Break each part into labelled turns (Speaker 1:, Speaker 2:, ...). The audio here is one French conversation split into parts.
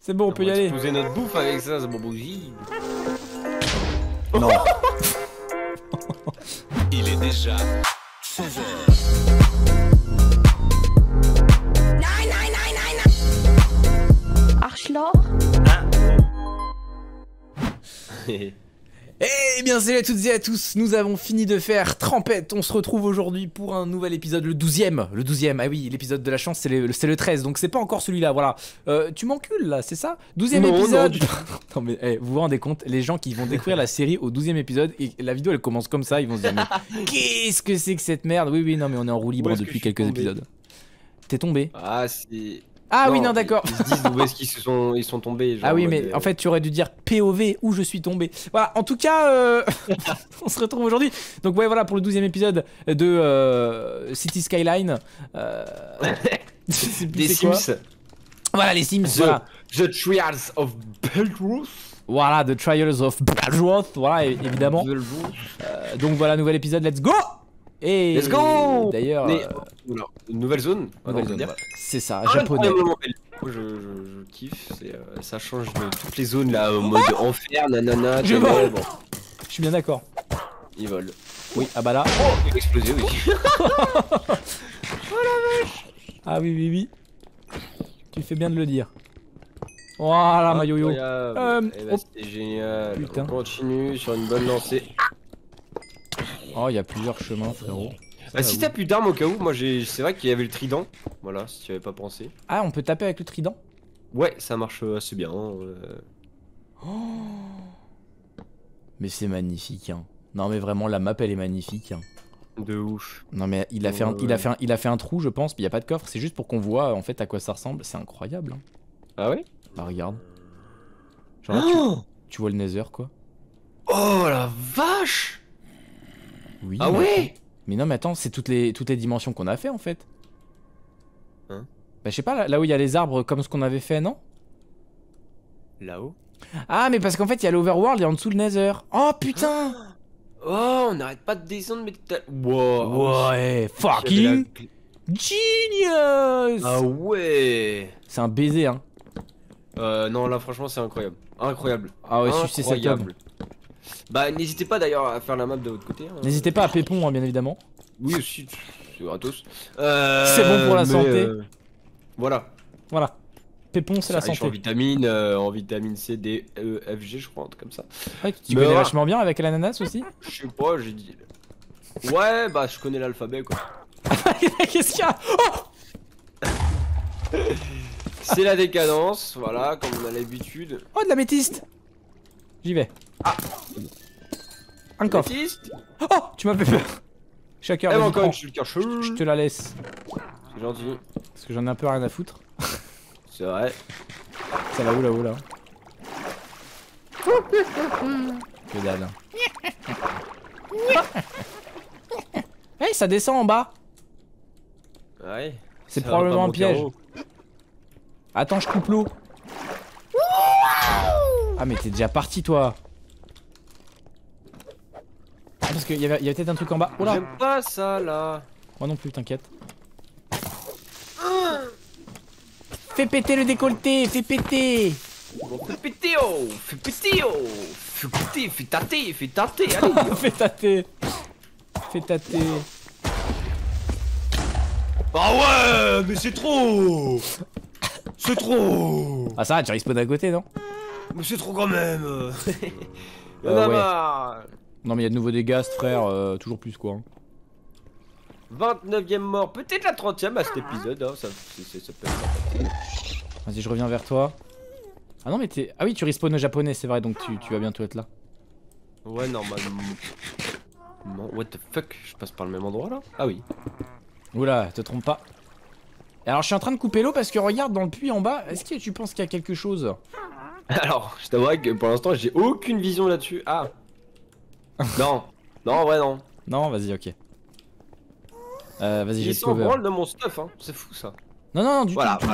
Speaker 1: C'est bon, on peut y aller.
Speaker 2: Poser notre bouffe avec ça, c'est bon bougie.
Speaker 1: Non.
Speaker 3: Il est déjà 16h.
Speaker 4: Arschloch.
Speaker 1: Eh bien salut à toutes et à tous, nous avons fini de faire Trempette, on se retrouve aujourd'hui pour un nouvel épisode, le 12ème, ah oui, l'épisode de la chance c'est le 13, donc c'est pas encore celui-là, voilà. Tu m'encules là, c'est ça? 12ème épisode. Non mais vous vous rendez compte, les gens qui vont découvrir la série au 12ème épisode, et la vidéo elle commence comme ça, ils vont se dire mais qu'est-ce que c'est que cette merde? Oui, non mais on est en roue libre depuis quelques épisodes. T'es tombé?
Speaker 2: Ah c'est...
Speaker 1: Ah non, oui, non, d'accord.
Speaker 2: Ils se disent où est-ce qu'ils sont tombés. Genre,
Speaker 1: ah oui, mais en fait, tu aurais dû dire POV où je suis tombé. Voilà, en tout cas, on se retrouve aujourd'hui. Donc, ouais, voilà, pour le 12ème épisode de City Skyline.
Speaker 2: Des Sims.
Speaker 1: Voilà, les Sims. Voilà.
Speaker 2: The Trials of Bloodworth.
Speaker 1: Voilà, The Trials of Bloodworth. Voilà, évidemment. Donc, voilà, nouvel épisode, let's go! Et
Speaker 2: let's go!
Speaker 1: D'ailleurs,
Speaker 2: une nouvelle zone.
Speaker 1: C'est ça, japonais.
Speaker 2: Je kiffe, ça change de toutes les zones là, en mode enfer, nanana.
Speaker 1: Je vole. Bon. Je suis bien d'accord.
Speaker 2: Il vole.
Speaker 1: Oui, ah bah là.
Speaker 2: Oh, il a explosé, oui.
Speaker 1: Oh la vache. Ah oui. Tu fais bien de le dire. Voilà, ma yo-yo.
Speaker 2: C'est génial.
Speaker 1: Putain.
Speaker 2: On continue sur une bonne lancée.
Speaker 1: Oh, il y a plusieurs chemins, frérot.
Speaker 2: Bah, si t'as plus d'armes au cas où, moi c'est vrai qu'il y avait le trident. Voilà, si tu avais pas pensé.
Speaker 1: Ah, on peut taper avec le trident?
Speaker 2: Ouais, ça marche assez bien.
Speaker 1: Oh. Mais c'est magnifique, hein. Non, mais vraiment, la map elle est magnifique. Hein.
Speaker 2: De ouf.
Speaker 1: Non, mais il a fait un trou, je pense, mais il y a pas de coffre. C'est juste pour qu'on voit en fait à quoi ça ressemble. C'est incroyable. Hein.
Speaker 2: Ah ouais?
Speaker 1: Bah, regarde. Genre là, tu vois le Nether, quoi.
Speaker 2: Oh la vache!
Speaker 1: Oui.
Speaker 2: Ah ouais?
Speaker 1: Mais non, mais attends, c'est toutes les dimensions qu'on a fait en fait.
Speaker 2: Hein?
Speaker 1: Bah, je sais pas, là où il y a les arbres comme ce qu'on avait fait, non?
Speaker 2: Là-haut?
Speaker 1: Ah, mais parce qu'en fait, il y a l'Overworld et en dessous le Nether. Oh putain!
Speaker 2: Oh, on n'arrête pas de descendre, mais wow!
Speaker 1: Ouais, fucking genius!
Speaker 2: Ah ouais!
Speaker 1: C'est un baiser, hein.
Speaker 2: Non, là, franchement, c'est incroyable. Incroyable.
Speaker 1: Ah ouais, c'est top.
Speaker 2: Bah, n'hésitez pas d'ailleurs à faire la map de votre côté. Hein.
Speaker 1: N'hésitez pas à Pépon, hein, bien évidemment.
Speaker 2: Oui, aussi, c'est gratos.
Speaker 1: C'est bon pour la santé.
Speaker 2: Voilà.
Speaker 1: Voilà. Pépon, c'est la santé.
Speaker 2: En vitamine C, D, E, F, G, je crois, un truc comme ça.
Speaker 1: Ouais, tu connais vachement bien avec l'ananas aussi?
Speaker 2: Je sais pas, j'ai dit. Ouais, bah, je connais l'alphabet, quoi.
Speaker 1: Qu'est-ce qu'il y a? Oh,
Speaker 2: c'est la décadence, voilà, comme on a l'habitude.
Speaker 1: oh, de la métiste. J'y vais. Ah. Un coffre. Oh, tu m'as fait peur. Chacun.
Speaker 2: Je
Speaker 1: te la laisse.
Speaker 2: C'est gentil.
Speaker 1: Parce que j'en ai un peu rien à foutre.
Speaker 2: C'est vrai.
Speaker 1: Ça va où là? Que dalle. Hey, ça descend en bas.
Speaker 2: Ouais.
Speaker 1: C'est probablement un piège. Attends, je coupe l'eau. Ah, mais t'es déjà parti, toi. Ah, parce qu'il y avait peut-être un truc en bas. Oh là.
Speaker 2: J'aime pas ça là.
Speaker 1: Moi non plus, t'inquiète. Fais péter le décolleté, fais péter.
Speaker 2: Fais péter, oh. Fais péter, oh. Fais péter, fais tâter, allez.
Speaker 1: Fais tâter. Fais tâter.
Speaker 2: Ah ouais, mais c'est trop. C'est trop.
Speaker 1: Ah ça va, tu respawn à côté, non?
Speaker 2: Mais c'est trop quand même.
Speaker 1: Ouais. Non mais il y a de nouveaux dégâts, frère, toujours plus quoi.
Speaker 2: 29ème mort, peut-être la 30ème à cet épisode, hein, ça peut être.
Speaker 1: Vas-y, je reviens vers toi. Ah non mais t'es... Ah oui, tu respawn au japonais, c'est vrai, donc tu vas bientôt être là.
Speaker 2: Ouais, normalement. Non, what the fuck, je passe par le même endroit là? Ah oui.
Speaker 1: Oula, te trompe pas. Alors je suis en train de couper l'eau parce que regarde dans le puits en bas, est-ce que tu penses qu'il y a quelque chose?
Speaker 2: Alors, je t'avoue que pour l'instant j'ai aucune vision là-dessus. Ah. Non, en vrai non.
Speaker 1: Non, vas-y, ok. Vas-y, j'ai
Speaker 2: le cover. Ils de mon stuff, hein, c'est fou ça.
Speaker 1: Non, du tout. Voilà.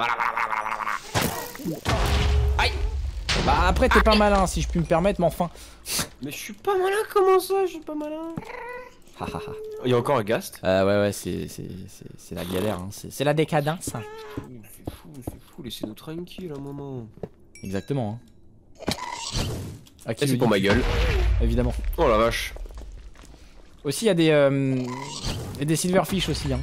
Speaker 1: Aïe. Bah après t'es pas malin si je puis me permettre, mais enfin.
Speaker 2: Mais je suis pas malin, comment ça, je suis pas malin? Il y a encore un ghast.
Speaker 1: Ouais, c'est la galère, hein. C'est la décadence.
Speaker 2: C'est fou, coup, laissez-nous tranquille un moment.
Speaker 1: Exactement. Hein. À qui
Speaker 2: Et c'est
Speaker 1: le
Speaker 2: pour
Speaker 1: dit,
Speaker 2: ma gueule.
Speaker 1: évidemment.
Speaker 2: Oh la vache.
Speaker 1: Aussi, il y a des silverfish aussi. Hein.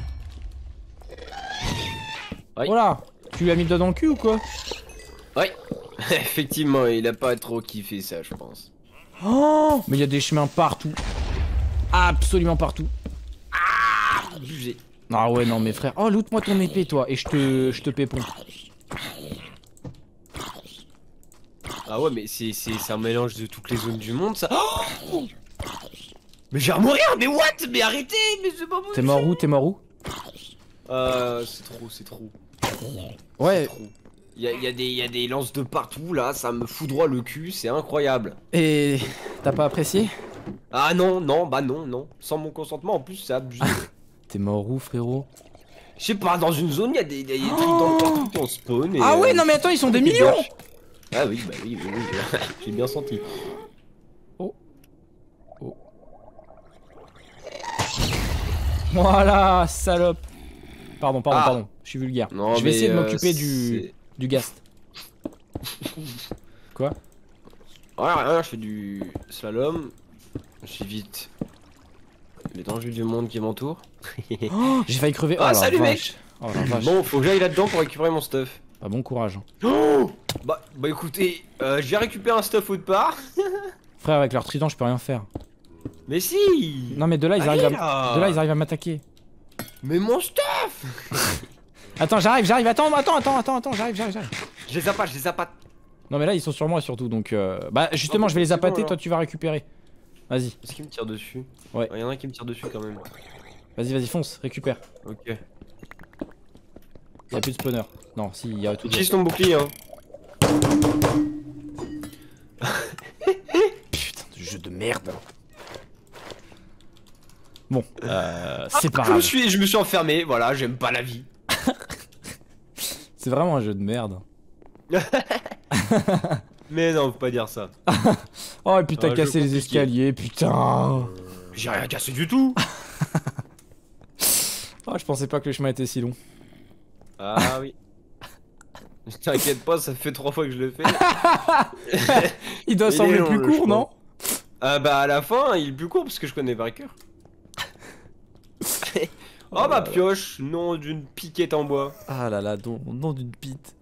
Speaker 2: Oui.
Speaker 1: Voilà, tu lui as mis le doigt dans le cul ou quoi?
Speaker 2: Ouais. Effectivement, il a pas trop kiffé ça, je pense.
Speaker 1: Oh, mais il y a des chemins partout. Absolument partout.
Speaker 2: Abusé.
Speaker 1: Ah ouais, non mais frère. Oh, loot-moi ton épée toi et je te pépon.
Speaker 2: Ah ouais, mais c'est un mélange de toutes les zones du monde, ça. Oh, mais j'ai à mourir, mais what? Mais arrêtez, mais c'est pas possible.
Speaker 1: T'es mort où? T'es mort où?
Speaker 2: C'est trop.
Speaker 1: Ouais.
Speaker 2: Il y a des lances de partout là, ça me fout droit le cul, c'est incroyable.
Speaker 1: Et t'as pas apprécié?
Speaker 2: Ah non, non, bah non, non. Sans mon consentement, en plus, c'est abusé.
Speaker 1: T'es mort où frérot?
Speaker 2: Je sais pas, dans une zone, il y a des trucs dans le partout qui ont spawn. Et,
Speaker 1: Ah ouais, non mais attends, ils sont des millions!
Speaker 2: Ah oui, bah oui, j'ai bien senti.
Speaker 1: Oh. Oh. Voilà, salope. Pardon, pardon, je suis vulgaire.
Speaker 2: Non,
Speaker 1: je vais essayer de m'occuper
Speaker 2: c'est-
Speaker 1: du ghast. Quoi?
Speaker 2: Rien, je fais du slalom. J'évite les dangers du monde qui m'entourent.
Speaker 1: Oh, j'ai failli crever.
Speaker 2: Ah,
Speaker 1: la
Speaker 2: salut,
Speaker 1: vache. Oh la vache.
Speaker 2: Bon, faut que j'aille là-dedans pour récupérer mon stuff.
Speaker 1: Ah, bon courage.
Speaker 2: Oh bah écoutez, j'ai récupéré un stuff autre part.
Speaker 1: Frère, avec leur trident, je peux rien faire.
Speaker 2: Mais si.
Speaker 1: Non mais de là ils
Speaker 2: Allez,
Speaker 1: arrivent
Speaker 2: là.
Speaker 1: de là ils arrivent à m'attaquer.
Speaker 2: Mais mon stuff.
Speaker 1: Attends, j'arrive, attends, j'arrive.
Speaker 2: Je les appâte.
Speaker 1: Non mais là ils sont sur moi surtout donc bah justement je vais les
Speaker 2: c'est bon,
Speaker 1: appâter,
Speaker 2: alors.
Speaker 1: toi tu vas récupérer. Vas-y,
Speaker 2: Est-ce qu'il me tire dessus?
Speaker 1: Ouais.
Speaker 2: Il y en a un qui me tire dessus quand même.
Speaker 1: vas-y fonce, récupère.
Speaker 2: Ok.
Speaker 1: Y'a plus de spawner. Non, si, y'a tout.
Speaker 2: Utilise ton bouclier hein.
Speaker 1: Putain de jeu de merde. Bon, c'est pas grave.
Speaker 2: Je me suis enfermé, voilà, j'aime pas la vie.
Speaker 1: C'est vraiment un jeu de merde.
Speaker 2: Mais non, faut pas dire ça.
Speaker 1: Oh et puis t'as
Speaker 2: Un jeu
Speaker 1: cassé les
Speaker 2: compliqué.
Speaker 1: escaliers, putain.
Speaker 2: J'ai rien cassé du tout.
Speaker 1: Oh je pensais pas que le chemin était si long.
Speaker 2: Ah oui. T'inquiète pas, ça fait 3 fois que je le fais.
Speaker 1: Il doit
Speaker 2: Il est
Speaker 1: sembler
Speaker 2: long,
Speaker 1: plus
Speaker 2: le
Speaker 1: court,
Speaker 2: chemin.
Speaker 1: non?
Speaker 2: Ah bah à la fin, il est plus court parce que je connais par cœur. Oh ma pioche, nom d'une piquette en bois.
Speaker 1: Ah là là, nom d'une pite.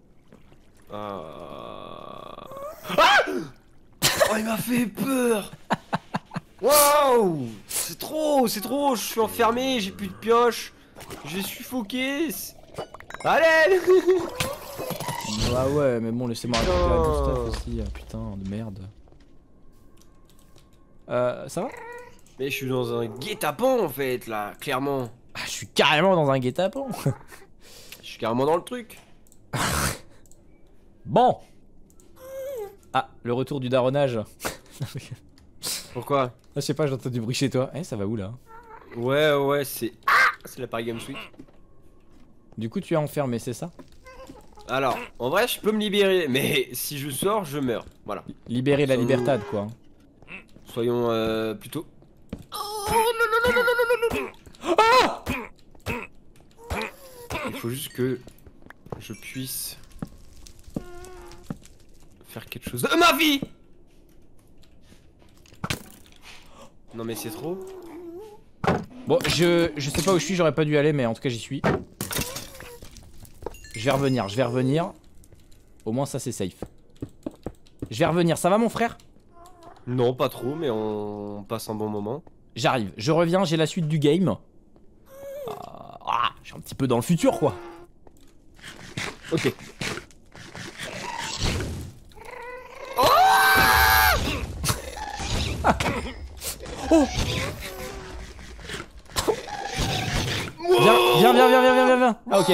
Speaker 2: Ah. Oh il m'a fait peur. Waouh. C'est trop, je suis enfermé, j'ai plus de pioche. J'ai suffoqué. Allez.
Speaker 1: Ah ouais, mais bon, laissez-moi récupérer
Speaker 2: Oh.
Speaker 1: tout stuff aussi, putain de merde. Ça va?
Speaker 2: Mais je suis dans un guet-apens en fait là, clairement.
Speaker 1: Ah, je suis carrément dans un guet-apens.
Speaker 2: Je suis carrément dans le truc.
Speaker 1: Bon. Ah, le retour du daronnage.
Speaker 2: Pourquoi?
Speaker 1: Ah, je sais pas, j'entends du bruit chez toi. Eh, ça va où là?
Speaker 2: Ouais, c'est... Ah, c'est la Paris Games Week.
Speaker 1: Du coup, tu es enfermé, c'est ça?
Speaker 2: Alors, en vrai, je peux me libérer, mais si je sors, je meurs. Voilà.
Speaker 1: Libérer la libertad, quoi.
Speaker 2: Soyons plutôt... Il faut juste que je puisse faire quelque chose de ma vie. Non mais c'est trop.
Speaker 1: Bon, je sais pas où je suis, j'aurais pas dû aller, mais en tout cas, j'y suis. Je vais revenir. Au moins, ça, c'est safe. Je vais revenir, ça va, mon frère?
Speaker 2: Non, pas trop, mais on passe un bon moment.
Speaker 1: J'arrive, je reviens, j'ai la suite du game. Je suis un petit peu dans le futur, quoi.
Speaker 2: Ok.
Speaker 1: Oh! Viens. Ah, ok.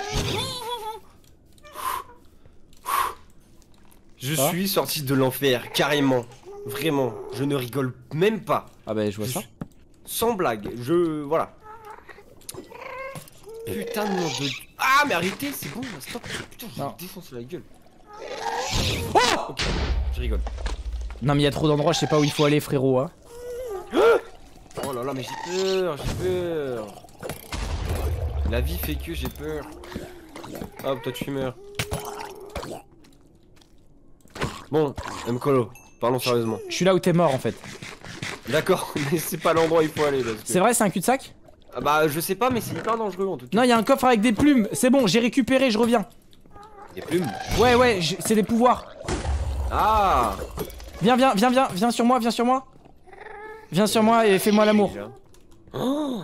Speaker 2: Je
Speaker 1: Ça va
Speaker 2: suis sorti de l'enfer, carrément. Vraiment, je ne rigole même pas.
Speaker 1: Ah, bah, je vois ça.
Speaker 2: Sans blague, voilà. Putain de nom de... Ah mais arrêtez, c'est bon, stop. Putain, je vais
Speaker 1: Non.
Speaker 2: me défoncer la gueule.
Speaker 1: Oh!
Speaker 2: Ok, je rigole.
Speaker 1: Non, mais il y a trop d'endroits, je sais pas où il faut aller, frérot. Hein.
Speaker 2: Oh là là, mais j'ai peur. La vie fait que j'ai peur. Hop, toi tu meurs. Bon, Mkolo, parlons sérieusement.
Speaker 1: Je suis là où t'es mort en fait.
Speaker 2: D'accord, mais c'est pas l'endroit où il faut aller. Parce que...
Speaker 1: C'est vrai, c'est un cul-de-sac?
Speaker 2: Ah bah je sais pas, mais c'est hyper dangereux en tout cas.
Speaker 1: Non, il y a un coffre avec des plumes. C'est bon, j'ai récupéré, je reviens.
Speaker 2: Des plumes.
Speaker 1: Ouais, ouais, c'est des pouvoirs.
Speaker 2: Ah.
Speaker 1: Viens, viens, viens, viens, viens sur moi, viens sur moi. Viens sur moi et fais-moi l'amour.
Speaker 2: Oh.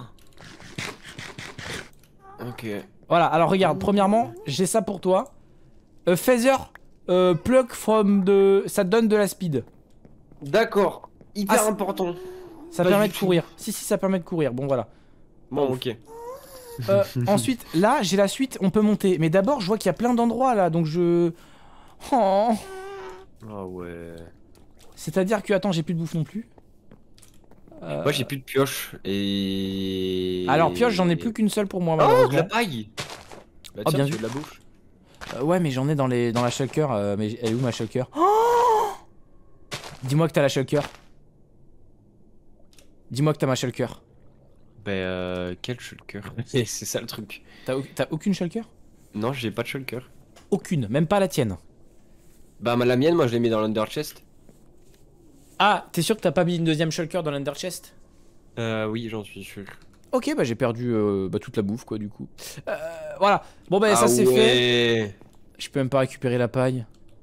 Speaker 2: Ok.
Speaker 1: Voilà, alors regarde, premièrement, j'ai ça pour toi. Feather pluck from the... Ça te donne de la speed.
Speaker 2: D'accord. Hyper
Speaker 1: Ah,
Speaker 2: important.
Speaker 1: Ça
Speaker 2: Pas
Speaker 1: permet
Speaker 2: du
Speaker 1: de
Speaker 2: tout.
Speaker 1: courir. Si, si, ça permet de courir. Bon, voilà.
Speaker 2: Bon, ok.
Speaker 1: Ensuite, là, j'ai la suite, on peut monter. Mais d'abord, je vois qu'il y a plein d'endroits là, donc je... Oh.
Speaker 2: Ah ouais.
Speaker 1: C'est-à-dire que, attends, j'ai plus de bouffe non plus.
Speaker 2: Moi j'ai plus de pioche et...
Speaker 1: Alors, pioche, j'en ai plus qu'une seule pour moi,
Speaker 2: Oh, de
Speaker 1: malheureusement.
Speaker 2: la paille. Bah
Speaker 1: Oh,
Speaker 2: tiens,
Speaker 1: bien
Speaker 2: tu
Speaker 1: vu.
Speaker 2: veux de la bouffe.
Speaker 1: Ouais, mais j'en ai dans la shulker. Mais elle est où ma shulker? Oh, dis-moi que t'as la shulker. Dis-moi que t'as ma shulker.
Speaker 2: Bah quel shulker. C'est ça le truc.
Speaker 1: T'as aucune shulker?
Speaker 2: Non, j'ai pas de shulker.
Speaker 1: Aucune, même pas la tienne.
Speaker 2: Bah la mienne, moi je l'ai mis dans l'under chest.
Speaker 1: Ah, t'es sûr que t'as pas mis une deuxième shulker dans l'under chest?
Speaker 2: Oui, j'en suis sûr.
Speaker 1: Ok, bah j'ai perdu toute la bouffe quoi du coup. Voilà, bon bah ça
Speaker 2: Ah
Speaker 1: c'est fait.
Speaker 2: ouais.
Speaker 1: Je peux même pas récupérer la paille.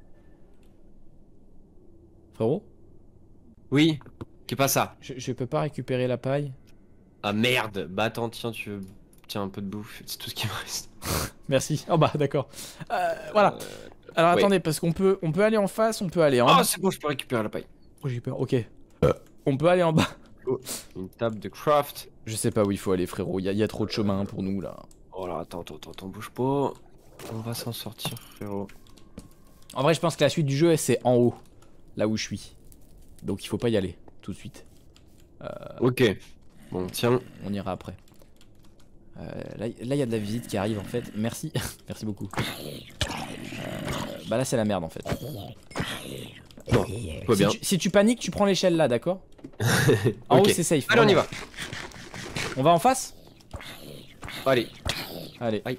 Speaker 1: Frérot,
Speaker 2: Oui, qu'est pas ça.
Speaker 1: je peux pas récupérer la paille.
Speaker 2: Ah merde. Bah attends, tiens, tiens un peu de bouffe, c'est tout ce qui me reste.
Speaker 1: Merci. Oh bah d'accord. Voilà. Alors
Speaker 2: ouais.
Speaker 1: attendez, parce on peut aller en face, on peut aller en
Speaker 2: Oh
Speaker 1: bas.
Speaker 2: c'est bon, je peux récupérer la paille.
Speaker 1: Oh, j'ai peur, ok. On peut aller en bas.
Speaker 2: Une table de craft.
Speaker 1: Je sais pas où il faut aller frérot, il y a trop de chemin pour nous là.
Speaker 2: Oh là, attends, bouge pas. On va s'en sortir, frérot.
Speaker 1: En vrai je pense que la suite du jeu c'est en haut, là où je suis. Donc il faut pas y aller tout de suite.
Speaker 2: Ok. Bon, tiens.
Speaker 1: On ira après. Là il y a de la visite qui arrive en fait. Merci, merci beaucoup. Bah là c'est la merde en fait.
Speaker 2: Bon, tout va bien.
Speaker 1: Si tu paniques, tu prends l'échelle là, d'accord? En
Speaker 2: Ok.
Speaker 1: haut c'est safe.
Speaker 2: Allez, on y va.
Speaker 1: On va en face?
Speaker 2: Allez.
Speaker 1: Allez.
Speaker 2: Aïe.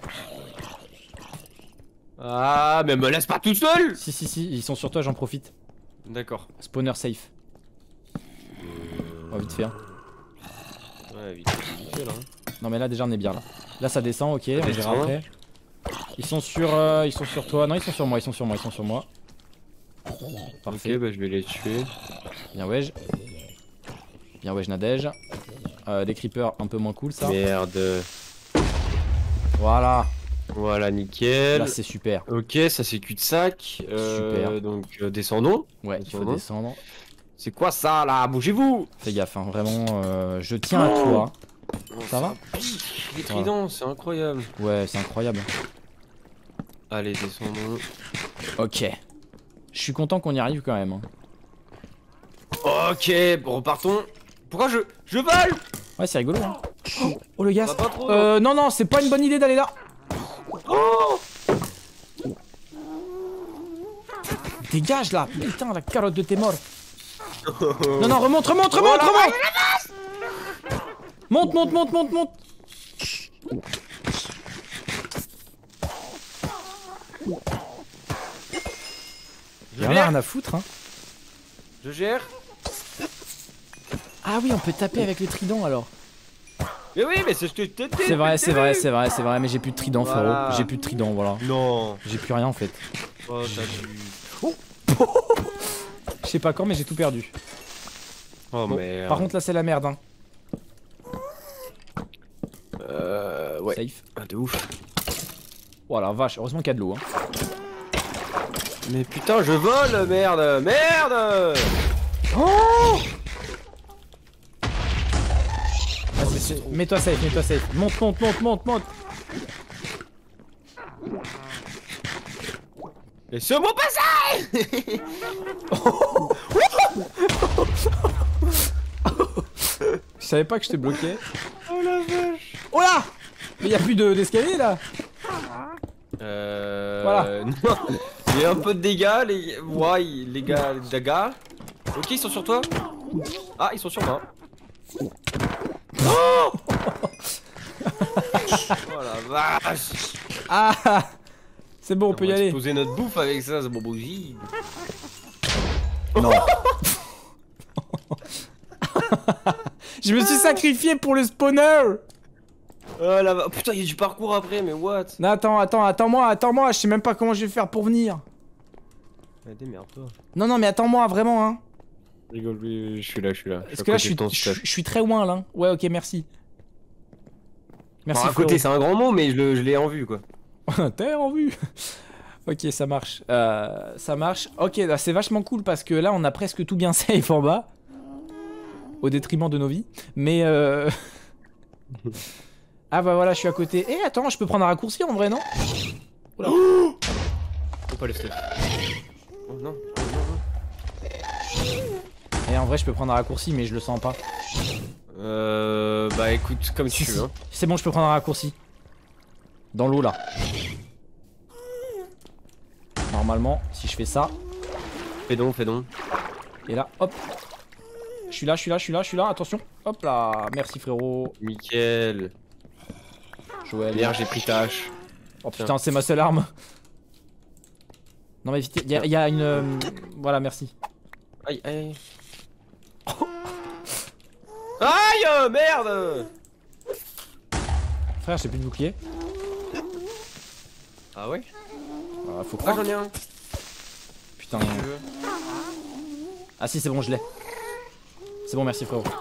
Speaker 2: Ah, mais me laisse pas tout seul.
Speaker 1: Si, si, si, ils sont sur toi, j'en profite.
Speaker 2: D'accord.
Speaker 1: Spawner safe. Oh, vite fait. Hein.
Speaker 2: Ouais, vite fait, là.
Speaker 1: Non, mais là, déjà, on est bien là. Là, ça descend, ok, on
Speaker 2: descend.
Speaker 1: verra après. Ils sont sur toi. Non, ils sont sur moi, ils sont sur moi, ils sont sur moi. Parfait.
Speaker 2: Ok, bah je vais les tuer.
Speaker 1: Bien, wesh. Bien, wesh, Nadège. Des creepers, un peu moins cool, ça.
Speaker 2: Merde.
Speaker 1: Voilà.
Speaker 2: Voilà, nickel.
Speaker 1: Là, c'est super.
Speaker 2: Ok, ça c'est cul-de-sac.
Speaker 1: Super.
Speaker 2: Donc descendons.
Speaker 1: Ouais, il faut
Speaker 2: Descendons.
Speaker 1: descendre.
Speaker 2: C'est quoi ça là? Bougez-vous.
Speaker 1: Fais gaffe, hein, vraiment, je tiens à toi. Ça va?
Speaker 2: Les tridents, c'est incroyable.
Speaker 1: Ouais, c'est incroyable.
Speaker 2: Allez, descendons.
Speaker 1: Ok. Je suis content qu'on y arrive quand même. Hein.
Speaker 2: Ok, bon, repartons. Pourquoi je vole?
Speaker 1: Ouais, c'est rigolo. Hein. Oh, le gaz.
Speaker 2: Va pas trop.
Speaker 1: Non, non, c'est pas une bonne idée d'aller là.
Speaker 2: Oh.
Speaker 1: Dégage là. Putain, la carotte de tes morts. Non, non, remonte, remonte, remonte, remonte. Monte, monte, monte, monte, monte.
Speaker 2: Je
Speaker 1: Y'en a
Speaker 2: gère.
Speaker 1: rien à foutre, hein.
Speaker 2: Je gère.
Speaker 1: Ah oui, on peut taper avec les tridents alors.
Speaker 2: Mais oui, mais c'est ce que je t'ai dit.
Speaker 1: C'est vrai, c'est vrai, c'est vrai, c'est vrai, mais j'ai plus de trident,
Speaker 2: Voilà.
Speaker 1: frérot. J'ai plus de trident, voilà.
Speaker 2: Non.
Speaker 1: J'ai plus rien en fait.
Speaker 2: Oh, t'as vu.
Speaker 1: Je sais pas quand, mais j'ai tout perdu.
Speaker 2: Oh
Speaker 1: Bon,
Speaker 2: merde.
Speaker 1: par contre, là, c'est la merde, hein.
Speaker 2: Ouais.
Speaker 1: Safe.
Speaker 2: Ah, de ouf.
Speaker 1: Voilà, vache, heureusement qu'il y a de l'eau, hein.
Speaker 2: Mais putain, je vole, merde, merde.
Speaker 1: Oh! Mets-toi safe, mets-toi safe. Monte, monte, monte, monte, monte.
Speaker 2: Laisse-moi passer.
Speaker 1: Je savais pas que je t'ai bloqué.
Speaker 2: Oh la vache.
Speaker 1: Oh là! Mais y a plus d'escalier là.
Speaker 2: Voilà. Non. Il y a un peu de dégâts, les. Ouais, les gars, les dégâts. Ok, ils sont sur toi. Ah, ils sont sur moi. Oh. Oh la vache.
Speaker 1: Ah! C'est bon, on peut y aller.
Speaker 2: Poser notre bouffe avec ça, c'est bon bougie.
Speaker 1: Non. Je me suis sacrifié pour le spawner.
Speaker 2: Oh là-bas. Putain, il y a du parcours après, mais what?
Speaker 1: Non, attends-moi, je sais même pas comment je vais faire pour venir.
Speaker 2: Ah, démerde-toi.
Speaker 1: Non, mais attends-moi, vraiment, hein.
Speaker 2: Rigole, oui, je suis là.
Speaker 1: Parce que là, je suis très loin, là. Ouais, ok, merci. Merci,
Speaker 2: à côté, c'est un grand mot, mais je l'ai en vue, quoi.
Speaker 1: T'es en vue. Ok, ça marche. Ça marche. Ok, là, c'est vachement cool parce que là, on a presque tout bien safe en bas. Au détriment de nos vies. Mais ah bah voilà, je suis à côté. Eh, attends, je peux prendre un raccourci en vrai, non?
Speaker 2: Oula. Oh, pas le stuff. Oh non.
Speaker 1: Et en vrai, je peux prendre un raccourci, mais je le sens pas.
Speaker 2: Bah écoute, comme tu veux. Hein.
Speaker 1: C'est bon, je peux prendre un raccourci. Dans l'eau là. Normalement, si je fais ça.
Speaker 2: Fais donc.
Speaker 1: Et là, hop. Je suis là, attention. Hop là, merci frérot.
Speaker 2: Nickel.
Speaker 1: Joël.
Speaker 2: Merde, j'ai pris ta hache.
Speaker 1: Oh putain, c'est ma seule arme. Non mais vite, il y a une... Voilà, merci.
Speaker 2: Aïe. Aïe, merde.
Speaker 1: Frère, j'ai plus de bouclier.
Speaker 2: Ah ouais?
Speaker 1: Faut
Speaker 2: Ah,
Speaker 1: croire.
Speaker 2: j'en ai un.
Speaker 1: Putain. Ah si, c'est bon, je l'ai. C'est bon, merci frérot.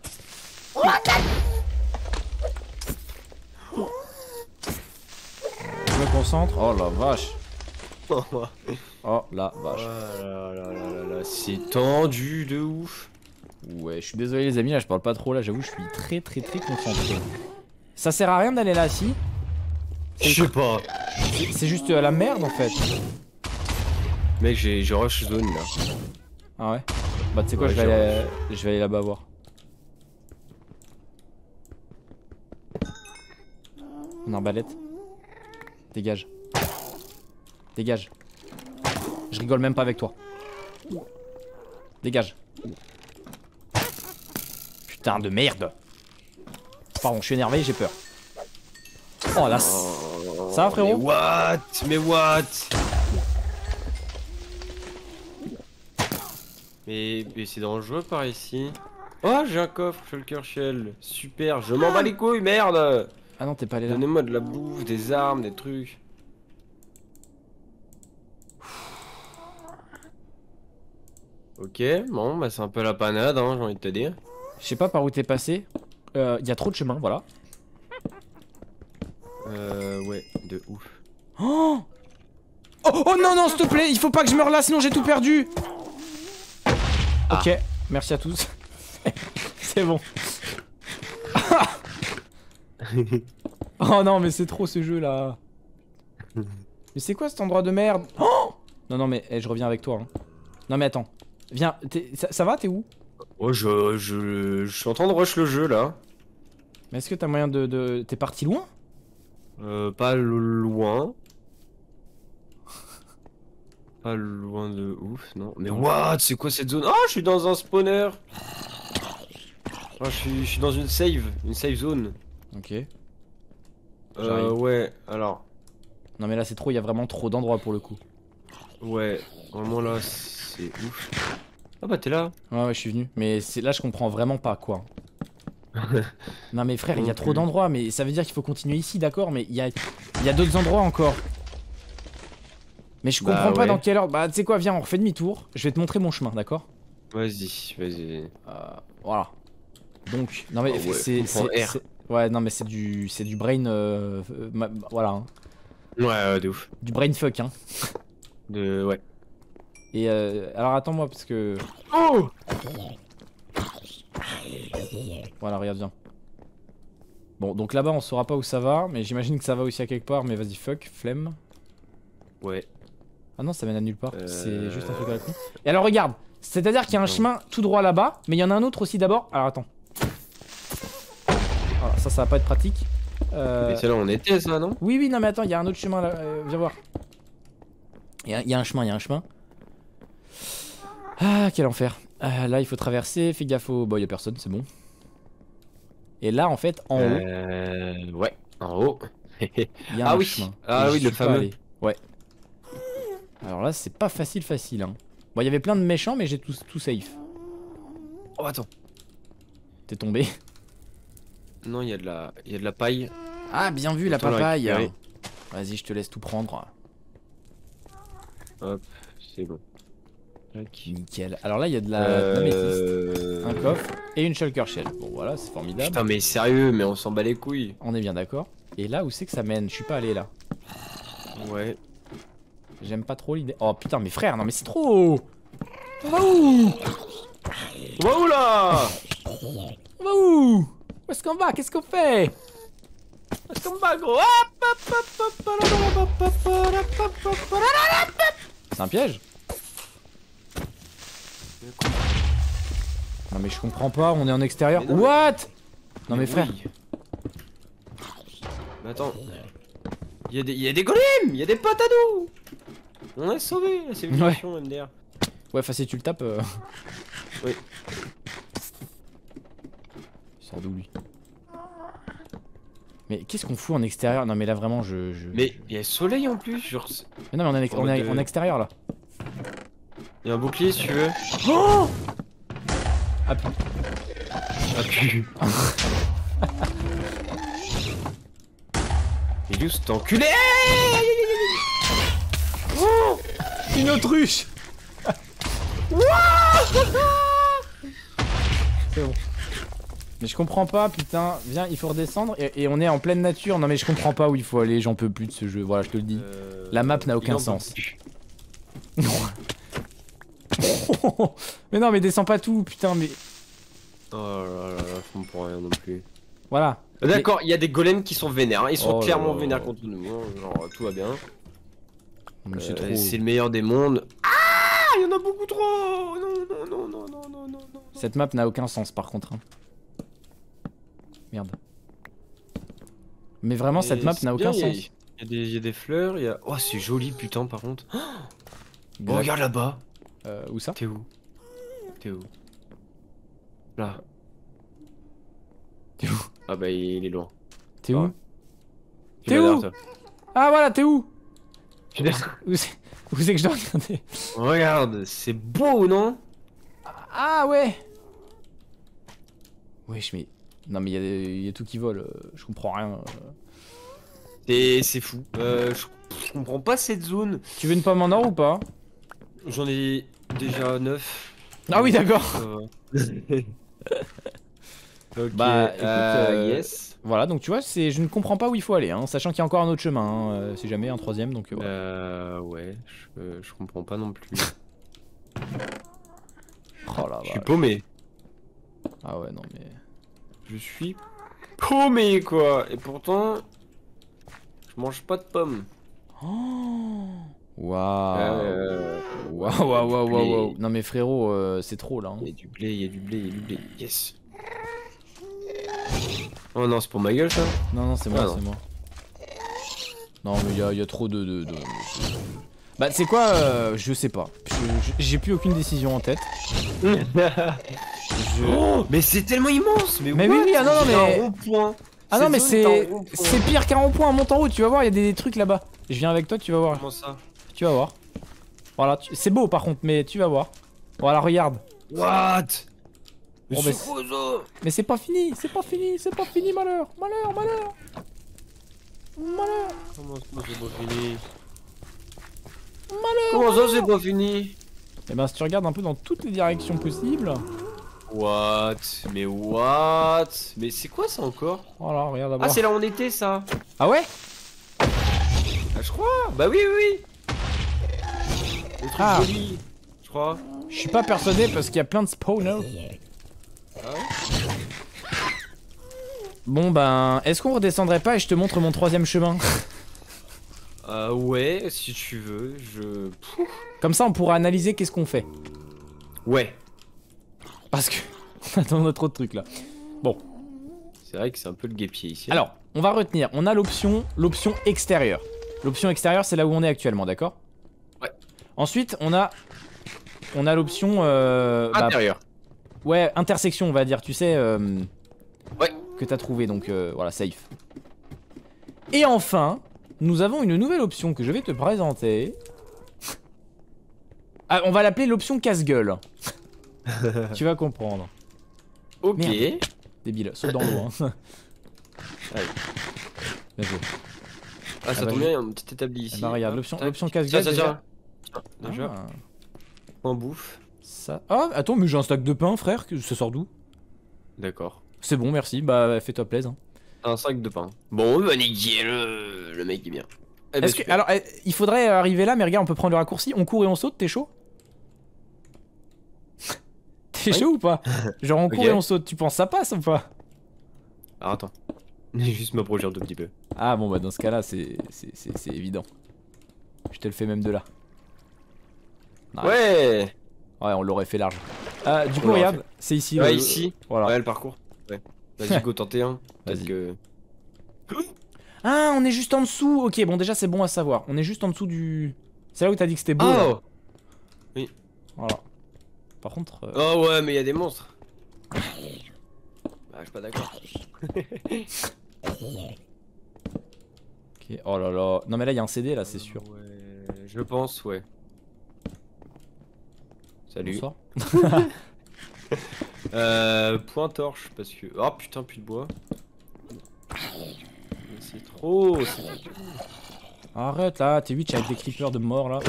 Speaker 1: Je me concentre. Oh la vache. Oh la vache.
Speaker 2: Là, c'est tendu de ouf.
Speaker 1: Ouais, je suis désolé les amis, là je parle pas trop, là j'avoue je suis très concentré. Ça sert à rien d'aller là, si?
Speaker 2: Je sais pas.
Speaker 1: C'est juste la merde en fait.
Speaker 2: Mec, j'ai rush zone là.
Speaker 1: Ah ouais? Bah tu sais quoi,
Speaker 2: Ouais,
Speaker 1: je vais aller là-bas voir. Une arbalète. Dégage. Dégage. Je rigole même pas avec toi. Dégage. Putain de merde. Pardon, je suis énervé, j'ai peur. Oh là. Ça va frérot?
Speaker 2: Mais what? Mais c'est dangereux par ici. Oh, j'ai un coffre, Shulker Shell. Super, je m'en bats les couilles, merde.
Speaker 1: Ah non, t'es pas allé là.
Speaker 2: Donnez-moi de la bouffe, des armes, des trucs. Ok, bon, bah c'est un peu la panade, hein, j'ai envie de te dire.
Speaker 1: Je sais pas par où t'es passé. Y a trop de chemin, voilà.
Speaker 2: Ouais, de ouf.
Speaker 1: Oh oh non, s'il te plaît, il faut pas que je meure là, sinon j'ai tout perdu. Ok, merci à tous. C'est bon. Oh non, mais c'est trop ce jeu là. Mais c'est quoi cet endroit de merde? Oh non, mais je reviens avec toi. Hein. Non, mais attends. Viens, ça va, t'es où?
Speaker 2: Oh, je suis en train de rush le jeu là.
Speaker 1: Mais est-ce que t'as moyen de... T'es parti loin?
Speaker 2: Pas loin. Pas loin de ouf, non. Mais what? C'est quoi cette zone? Oh, je suis dans un spawner. Oh, je suis dans une save zone.
Speaker 1: Ok.
Speaker 2: Ouais, alors.
Speaker 1: Non mais là c'est trop, il y a vraiment trop d'endroits pour le coup.
Speaker 2: Ouais, vraiment là, c'est ouf. Ah bah t'es là.
Speaker 1: Ouais, je suis venu. Mais là je comprends vraiment pas quoi. Non mais frère, il y a trop d'endroits, mais ça veut dire qu'il faut continuer ici, d'accord? Mais il y a d'autres endroits encore. Mais je comprends pas dans quelle ordre. Bah tu sais quoi, viens, on refait demi-tour. Je vais te montrer mon chemin, d'accord?
Speaker 2: Vas-y.
Speaker 1: Voilà. Donc, non mais c'est ouais, non mais c'est du brain voilà. Hein.
Speaker 2: Ouais, de ouf.
Speaker 1: Du brain fuck hein.
Speaker 2: Ouais.
Speaker 1: Et alors attends-moi parce que
Speaker 2: Oh!
Speaker 1: Voilà, regarde bien. Bon, donc là-bas on saura pas où ça va, mais j'imagine que ça va aussi à quelque part, mais vas-y fuck, flemme.
Speaker 2: Ouais.
Speaker 1: Ah non, ça mène à nulle part, c'est juste un truc à la con. Et alors regarde, c'est-à-dire qu'il y a un chemin tout droit là-bas, mais il y en a un autre aussi d'abord. Alors attends. Voilà, ça va pas être pratique.
Speaker 2: Mais c'est là on était ça, non?
Speaker 1: Oui, non mais attends, il y a un autre chemin là, viens voir. Il y a un chemin, Ah, quel enfer. Là il faut traverser, fais gaffe au... Bon, il y a personne, c'est bon. Et là en fait, en haut...
Speaker 2: Ouais, en haut.
Speaker 1: Il y a un chemin.
Speaker 2: Ah oui, le fameux.
Speaker 1: Ouais. Alors là c'est pas facile hein. Bon, il y avait plein de méchants, mais j'ai tout safe.
Speaker 2: Oh, attends.
Speaker 1: T'es tombé.
Speaker 2: Non, il y a de la paille.
Speaker 1: Ah, bien vu la
Speaker 2: Autant la
Speaker 1: papaye.
Speaker 2: récupérer.
Speaker 1: Vas-y, je te laisse tout prendre.
Speaker 2: Hop, c'est bon. Tac.
Speaker 1: Nickel. Alors là, il y a de la améthyste, un coffre et une shulker shell. Bon, voilà, c'est formidable.
Speaker 2: Putain, mais sérieux, mais on s'en bat les couilles.
Speaker 1: On est bien d'accord. Et là, où c'est que ça mène? Je suis pas allé là.
Speaker 2: Ouais.
Speaker 1: J'aime pas trop l'idée. Oh putain, mais frère, non mais c'est trop. On va où?
Speaker 2: On va où là?
Speaker 1: On va où? Où est-ce qu'on va? Qu'est-ce qu'on fait?
Speaker 2: Où est-ce qu'on va, gros?
Speaker 1: C'est un piège? Non mais je comprends pas, on est en extérieur.
Speaker 2: Mais non,
Speaker 1: What? Non mais frère.
Speaker 2: oui. Mais attends. Il y a des golems, il y a des potes à nous. On a sauvé la civilisation MDR.
Speaker 1: Ouais, enfin si tu le tapes.
Speaker 2: Oui.
Speaker 1: Il sort d'où lui? Mais qu'est-ce qu'on fout en extérieur? Non mais là vraiment
Speaker 2: Mais il y a le soleil en plus.
Speaker 1: Mais non mais on est en extérieur là.
Speaker 2: Il y a un bouclier si tu veux.
Speaker 1: Oh! Ah
Speaker 2: Appuie. Il est où cet enculé?
Speaker 1: Oh, une autruche. C'est bon. Mais je comprends pas, putain. Viens, il faut redescendre et on est en pleine nature. Non mais je comprends pas où il faut aller. J'en peux plus de ce jeu. Voilà, je te le dis. La map n'a aucun sens. Mais non, mais descends pas tout, putain. Mais
Speaker 2: Oh là là, je comprends rien non plus.
Speaker 1: voilà.
Speaker 2: D'accord, il y a des golems qui sont vénères. Hein. Ils sont
Speaker 1: Oh
Speaker 2: clairement
Speaker 1: là
Speaker 2: vénères
Speaker 1: là.
Speaker 2: contre nous. Hein. Genre, tout va bien.
Speaker 1: Mais c'est trop.
Speaker 2: C'est le meilleur des mondes. Ah, il y en a beaucoup trop. Non, non, non, non, non, non, non, non.
Speaker 1: Cette map n'a aucun sens par contre. Hein. Merde. Mais vraiment,
Speaker 2: Et
Speaker 1: cette map
Speaker 2: c'est
Speaker 1: n'a
Speaker 2: bien,
Speaker 1: aucun sens.
Speaker 2: Il y a des fleurs, il y a... Oh, c'est joli, putain, par contre. Oh,
Speaker 1: Exact.
Speaker 2: regarde là-bas.
Speaker 1: Où ça?
Speaker 2: T'es où? T'es où? Là.
Speaker 1: T'es où?
Speaker 2: Ah bah, il est loin.
Speaker 1: T'es
Speaker 2: Ah.
Speaker 1: où?
Speaker 2: Tu
Speaker 1: T'es
Speaker 2: vas
Speaker 1: où?
Speaker 2: derrière toi.
Speaker 1: Ah voilà, t'es où?
Speaker 2: Putain.
Speaker 1: Où c'est que je dois regarder?
Speaker 2: Regarde, c'est beau, non?
Speaker 1: Ah ouais. Wesh, mais... Non mais il y a tout qui vole, je comprends rien.
Speaker 2: C'est fou. Je comprends pas cette zone.
Speaker 1: Tu veux une pomme en or ou pas?
Speaker 2: J'en ai déjà 9.
Speaker 1: Ah oui d'accord.
Speaker 2: Ok,
Speaker 1: Bah, écoute,
Speaker 2: yes.
Speaker 1: Voilà, donc tu vois, je ne comprends pas où il faut aller, hein, sachant qu'il y a encore un autre chemin, hein, si jamais un troisième, donc voilà.
Speaker 2: Ouais, je comprends pas non plus.
Speaker 1: Oh la
Speaker 2: Je suis
Speaker 1: vache.
Speaker 2: paumé.
Speaker 1: Ah ouais, non mais...
Speaker 2: Je suis paumé, quoi. Et pourtant, je mange pas de pommes.
Speaker 1: Oh waouh.
Speaker 2: Euh,
Speaker 1: Waouh, waouh, waouh,
Speaker 2: blé.
Speaker 1: waouh. Non mais frérot, c'est trop là. Hein.
Speaker 2: Il y a du blé, il y a du blé, il y a du blé. Yes. Oh non, c'est pour ma gueule, ça.
Speaker 1: Non, non, c'est moi,
Speaker 2: Ah, non.
Speaker 1: c'est moi. Non mais il y a trop de... Bah c'est quoi, je sais pas. J'ai plus aucune décision en tête.
Speaker 2: Oh, mais c'est tellement immense.
Speaker 1: Mais oui, oui, ah non, non,
Speaker 2: Il y a
Speaker 1: mais-
Speaker 2: un rond-point.
Speaker 1: Ah non
Speaker 2: Cette
Speaker 1: mais
Speaker 2: zone est un rond-point.
Speaker 1: c'est pire qu'un rond-point, monte en haut, tu vas voir, il y a des trucs là-bas. Je viens avec toi, tu vas voir.
Speaker 2: Comment ça?
Speaker 1: Tu vas voir. Voilà, c'est beau par contre, mais tu vas voir. Voilà, regarde.
Speaker 2: What? Mais
Speaker 1: Oh,
Speaker 2: c'est
Speaker 1: bah,
Speaker 2: quoi ça?
Speaker 1: Mais c'est pas fini, c'est pas fini, c'est pas fini, malheur, malheur, malheur. Malheur,
Speaker 2: Comment ça c'est pas fini?
Speaker 1: malheur.
Speaker 2: Comment ça c'est pas fini?
Speaker 1: Et ben si tu regardes un peu dans toutes les directions possibles.
Speaker 2: What? Mais what? Mais c'est quoi ça encore?
Speaker 1: Voilà, regarde d'abord.
Speaker 2: Ah, c'est là où on était ça?
Speaker 1: Ah ouais?
Speaker 2: Ah, je crois. Bah oui, oui, oui. Le truc
Speaker 1: Ah.
Speaker 2: joli, je crois.
Speaker 1: Je suis pas persuadé parce qu'il y a plein de spawners.
Speaker 2: Ah ouais?
Speaker 1: Bon ben, est-ce qu'on redescendrait pas et je te montre mon troisième chemin?
Speaker 2: Ouais, si tu veux, Pouf.
Speaker 1: Comme ça on pourra analyser qu'est-ce qu'on fait.
Speaker 2: Ouais.
Speaker 1: Parce que on attend notre autre truc là. Bon,
Speaker 2: C'est vrai que c'est un peu le guépier ici.
Speaker 1: alors, on va retenir, on a l'option extérieure. L'option extérieure c'est là où on est actuellement, d'accord?
Speaker 2: Ouais.
Speaker 1: Ensuite on a l'option
Speaker 2: Intérieur.
Speaker 1: ouais, intersection on va dire, tu sais
Speaker 2: Ouais.
Speaker 1: que t'as trouvé, donc voilà, safe. Et enfin, nous avons une nouvelle option que je vais te présenter. Ah, on va l'appeler l'option casse-gueule. Tu vas comprendre.
Speaker 2: Ok.
Speaker 1: Merde. Débile, saute dans l'eau. Hein.
Speaker 2: Allez.
Speaker 1: Bien joué.
Speaker 2: Ah, ça
Speaker 1: bah,
Speaker 2: tombe bien, il y a un petit établi ici.
Speaker 1: Bah regarde,
Speaker 2: Hop, tac.
Speaker 1: l'option casse-gueule.
Speaker 2: Tiens,
Speaker 1: Déjà.
Speaker 2: Déjà,
Speaker 1: Ah,
Speaker 2: point bouffe.
Speaker 1: ça. Ah, attends, mais j'ai un stack de pain, frère. Ça sort d'où?
Speaker 2: D'accord.
Speaker 1: C'est bon, merci. Bah, fais-toi plaisir.
Speaker 2: Un sac de pain. Bon, bah nickel, le mec est bien. Eh ben,
Speaker 1: Est-ce que,
Speaker 2: super.
Speaker 1: alors, il faudrait arriver là, mais regarde, on peut prendre le raccourci. On court et on saute. T'es chaud? T'es
Speaker 2: Oui.
Speaker 1: chaud ou pas? Genre, on court
Speaker 2: Ok.
Speaker 1: et on saute. Tu penses ça passe ou pas?
Speaker 2: Alors attends. Je vais juste m'approcher un tout petit peu.
Speaker 1: Ah bon, bah dans ce cas-là, c'est évident. Je te le fais même de là. Nice.
Speaker 2: Ouais.
Speaker 1: Ouais, on l'aurait fait large. Du coup,
Speaker 2: l'aurait
Speaker 1: regarde, c'est ici.
Speaker 2: Ouais, ici.
Speaker 1: Voilà.
Speaker 2: Ouais, le parcours. Ouais. Vas-y, go tenter un. Peut-être
Speaker 1: Vas-y.
Speaker 2: que.
Speaker 1: Ah, on est juste en dessous. Ok, bon, déjà, c'est bon à savoir. On est juste en dessous du. C'est là où t'as dit que c'était beau. là.
Speaker 2: Oh.
Speaker 1: Voilà. Par contre.
Speaker 2: Oh ouais, mais il y a des monstres. Bah, je suis pas d'accord.
Speaker 1: Ok. Oh là là. Non, mais là, il y a un CD, là, c'est sûr.
Speaker 2: Ouais, je pense, ouais. Salut.
Speaker 1: Bonsoir.
Speaker 2: Point torche parce que. Oh putain, plus de bois. Mais c'est trop.
Speaker 1: Arrête là, t'es 8 avec des creepers de mort là.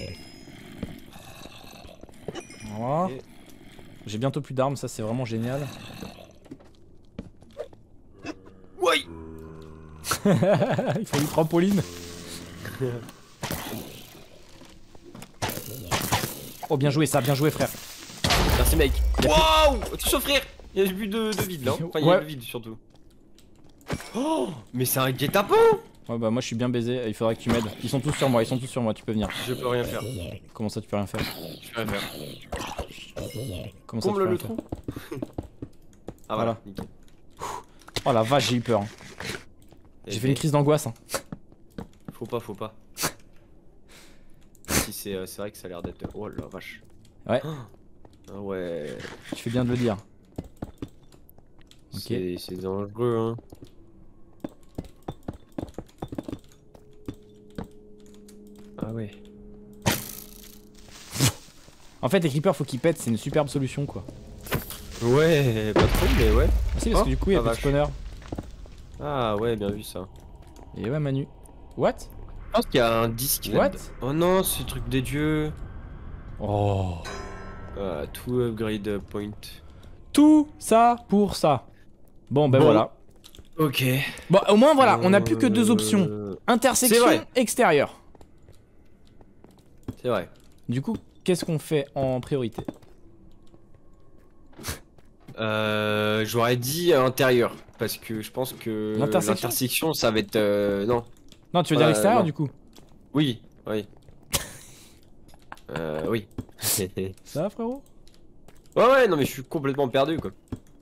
Speaker 1: Voilà.
Speaker 2: Ok.
Speaker 1: J'ai bientôt plus d'armes, ça c'est vraiment génial.
Speaker 2: Ouais.
Speaker 1: Il faut une trampoline. Oh, bien joué ça, bien joué frère.
Speaker 2: Merci mec. Waouh. Attention frère. Il y a plus de vide là. Enfin, il y a
Speaker 1: Ouais.
Speaker 2: le vide surtout. Oh, mais c'est un guet-apens.
Speaker 1: Ouais, bah moi je suis bien baisé, il faudrait que tu m'aides. Ils sont tous sur moi, tu peux venir.
Speaker 2: Je peux rien faire.
Speaker 1: Comment ça tu peux rien faire?
Speaker 2: Je peux rien faire.
Speaker 1: Comment ça tu
Speaker 2: Comble
Speaker 1: peux rien
Speaker 2: le
Speaker 1: faire?
Speaker 2: trou. Ah
Speaker 1: Voilà.
Speaker 2: voilà. Nickel.
Speaker 1: Oh la vache, j'ai eu peur. Hein. J'ai fait une crise d'angoisse. Hein.
Speaker 2: Faut pas. Si c'est vrai que ça a l'air d'être. Oh la vache.
Speaker 1: Ouais.
Speaker 2: Ah ouais.
Speaker 1: Tu fais bien de le dire. Ok.
Speaker 2: C'est dangereux hein. Ah ouais.
Speaker 1: En fait les creepers faut qu'ils pètent, c'est une superbe solution quoi.
Speaker 2: Ouais, pas trop mais ouais.
Speaker 1: Ah si parce que du coup il y a
Speaker 2: la
Speaker 1: plus de spawner.
Speaker 2: Ah ouais, bien vu ça.
Speaker 1: Et ouais Manu. What?
Speaker 2: Je pense qu'il y a un disque là.
Speaker 1: What?
Speaker 2: Oh non, c'est le truc des dieux.
Speaker 1: Oh.
Speaker 2: Tout upgrade point.
Speaker 1: Tout ça pour ça. Bon ben
Speaker 2: Bon.
Speaker 1: voilà.
Speaker 2: Ok.
Speaker 1: Bon au moins voilà, on a plus que deux options.
Speaker 2: C'est
Speaker 1: Intersection
Speaker 2: vrai.
Speaker 1: extérieure.
Speaker 2: C'est vrai.
Speaker 1: Du coup, qu'est-ce qu'on fait en priorité?
Speaker 2: J'aurais dit intérieur parce que je pense que
Speaker 1: L'intersection
Speaker 2: l'intersection ça va être non.
Speaker 1: Non, tu veux dire l'extérieur
Speaker 2: non.
Speaker 1: du coup?
Speaker 2: Oui. Oui.
Speaker 1: Ça va frérot?
Speaker 2: Ouais, non mais je suis complètement perdu quoi.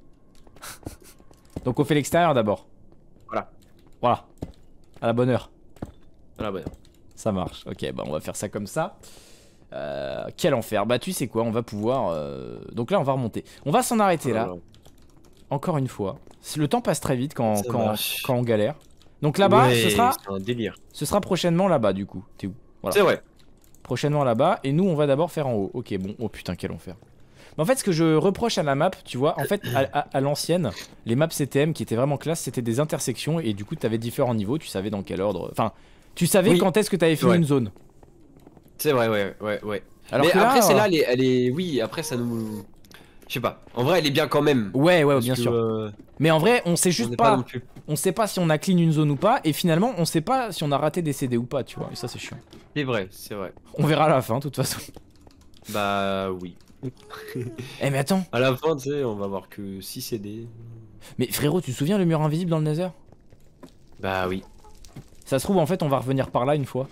Speaker 1: Donc on fait l'extérieur d'abord.
Speaker 2: Voilà.
Speaker 1: Voilà. À la bonne heure.
Speaker 2: Voilà, ouais.
Speaker 1: Ça marche. Ok, bah on va faire ça comme ça. Quel enfer. Bah tu sais quoi, on va pouvoir... Donc là on va remonter. On va s'en arrêter là.
Speaker 2: Voilà.
Speaker 1: Encore une fois. Le temps passe très vite quand,
Speaker 2: Ça marche.
Speaker 1: quand on galère. Donc là-bas,
Speaker 2: Ouais,
Speaker 1: ce
Speaker 2: c'est un délire.
Speaker 1: sera prochainement là-bas du coup. T'es où? Voilà.
Speaker 2: C'est vrai.
Speaker 1: Prochainement là-bas. Et nous on va d'abord faire en haut. Ok, bon. Oh putain, quel enfer. Mais en fait, ce que je reproche à la map, tu vois, en fait, à l'ancienne, les maps CTM qui étaient vraiment classe, c'était des intersections et du coup, t'avais différents niveaux, tu savais dans quel ordre. Enfin, tu savais
Speaker 2: Oui.
Speaker 1: quand est-ce que t'avais fini
Speaker 2: Ouais.
Speaker 1: une zone.
Speaker 2: C'est vrai, ouais.
Speaker 1: Alors
Speaker 2: mais
Speaker 1: que
Speaker 2: après,
Speaker 1: là,
Speaker 2: celle-là, elle est. Oui, après, ça nous. Je sais pas. En vrai, elle est bien quand même.
Speaker 1: Ouais,
Speaker 2: Parce
Speaker 1: bien
Speaker 2: que,
Speaker 1: sûr. Mais en vrai, on sait
Speaker 2: on
Speaker 1: juste
Speaker 2: n'est
Speaker 1: pas.
Speaker 2: non plus.
Speaker 1: On sait pas si on a clean une zone ou pas, et finalement, on sait pas si on a raté des CD ou pas, tu vois. Et ça, c'est chiant.
Speaker 2: C'est vrai, c'est vrai.
Speaker 1: On verra à la fin, de toute façon.
Speaker 2: Bah oui.
Speaker 1: Eh, mais attends.
Speaker 2: À la fin, tu sais, on va voir que 6 CD.
Speaker 1: Mais frérot, tu te souviens le mur invisible dans le Nether?
Speaker 2: Bah oui.
Speaker 1: Ça se trouve, en fait, on va revenir par là une fois.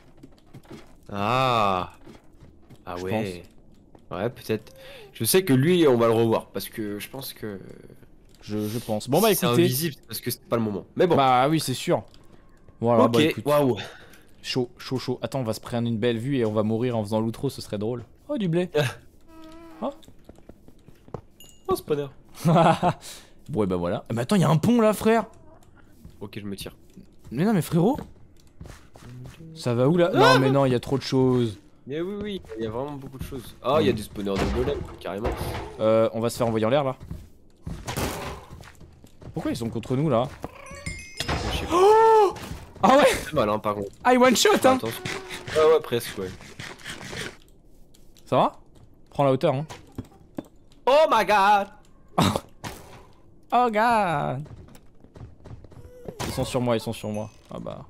Speaker 2: Ah
Speaker 1: Je
Speaker 2: ouais. Ouais, peut-être. Je sais que lui, on va le revoir parce que je pense que.
Speaker 1: Je pense. Bon, bah
Speaker 2: c'est
Speaker 1: écoutez.
Speaker 2: invisible parce que c'est pas le moment. Mais bon.
Speaker 1: Bah oui, c'est sûr. Voilà,
Speaker 2: ok.
Speaker 1: bah écoute.
Speaker 2: Waouh.
Speaker 1: Chaud. Attends, on va se prendre une belle vue et on va mourir en faisant l'outro, ce serait drôle. Oh, du blé.
Speaker 2: Oh, spawner.
Speaker 1: Bon, et bah voilà. Mais attends, il y a un pont là, frère.
Speaker 2: Ok, je me tire.
Speaker 1: Mais non, mais frérot. Ça va où là? Non, mais non, il y a trop de choses.
Speaker 2: Mais oui, oui, il y a vraiment beaucoup de choses. Ah, il y a des spawners de golem, carrément.
Speaker 1: On va se faire envoyer en l'air là. Pourquoi ils sont contre nous là?
Speaker 2: Je sais pas.
Speaker 1: Oh ah ouais.
Speaker 2: C'est mal, hein, par contre.
Speaker 1: Ah, il one shot hein.
Speaker 2: Attention. Ouais, presque, ouais.
Speaker 1: Ça va? Prends la hauteur hein.
Speaker 2: Oh my god!
Speaker 1: Oh god. Ils sont sur moi, ils sont sur moi. Ah bah.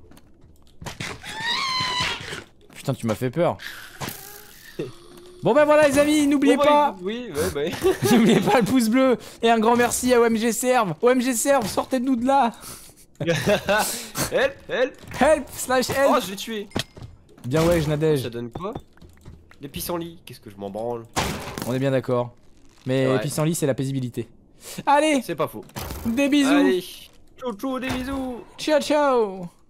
Speaker 1: Putain, tu m'as fait peur. Bon bah voilà les amis, n'oubliez pas.
Speaker 2: Oui, ouais, bah.
Speaker 1: N'oubliez pas le pouce bleu. Et un grand merci à OMG Serve. OMG Serve, sortez-nous de là.
Speaker 2: Help, help!
Speaker 1: Help slash help.
Speaker 2: Oh, je l'ai tué!
Speaker 1: Bien ouais, je nadège.
Speaker 2: Ça donne quoi? Les pissenlits, qu'est-ce que je m'en branle?
Speaker 1: On est bien d'accord. Mais
Speaker 2: Ouais.
Speaker 1: pissenlit, c'est la paisibilité. Allez,
Speaker 2: C'est pas faux.
Speaker 1: des bisous.
Speaker 2: Allez, ciao, ciao, des bisous!
Speaker 1: Ciao ciao.